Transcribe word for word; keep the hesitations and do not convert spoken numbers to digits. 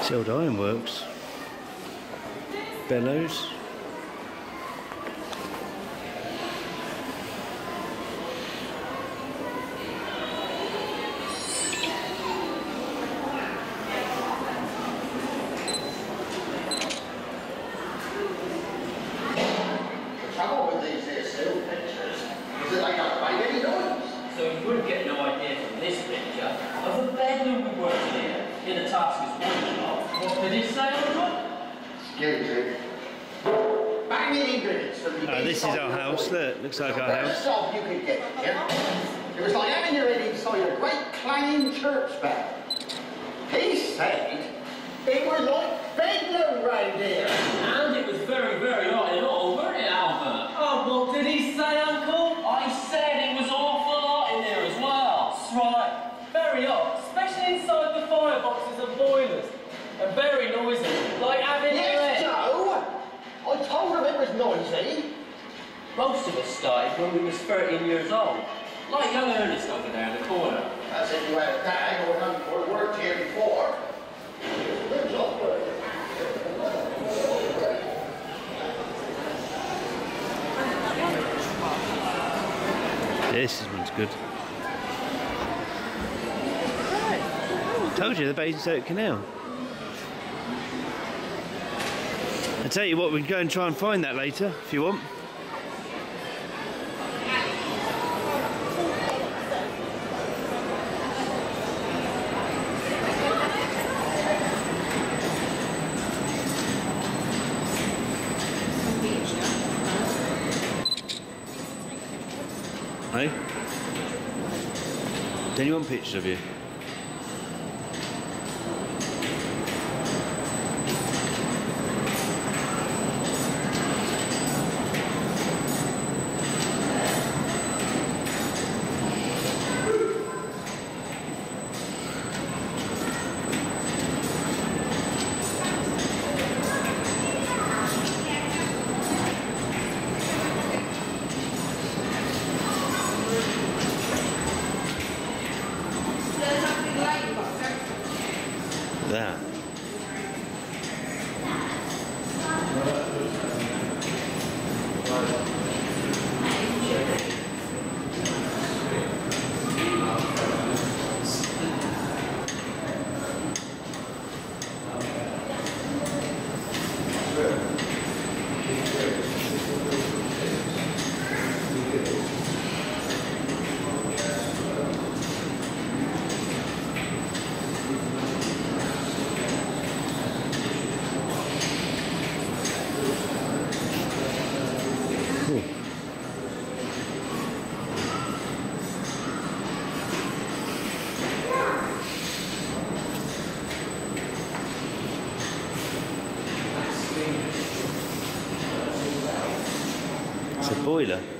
It's the old ironworks. Bellows. The trouble with these here still pictures is that they don't make any noise. So you wouldn't get no idea from this picture of the bedroom we worked here in the Taskers workshop. What did he say on it? Excuse me. Banging ingredients from the Oh, this is our house. Look, looks like our best house. job you could get, yeah? It was like having your head inside a great clanging church bell. He said it was like bedlam round here. And it was very, very hot in all, weren't it, Albert? Oh, what did he say, Uncle? I said it was awful hot in there as well. That's right. Very hot, especially inside the fireboxes and boilers. And very noisy, like having Yes, Joe! I told him it was noisy. Most of us started when we was thirteen years old. Like young Ernest over there in the corner. That's if you had a tag or done or worked here before. Good job, buddy. This one's good. Told you, the Basingstoke Canal. I tell you what, we can go and try and find that later if you want. Hey? Do anyone want pictures of you? That. It's a boiler.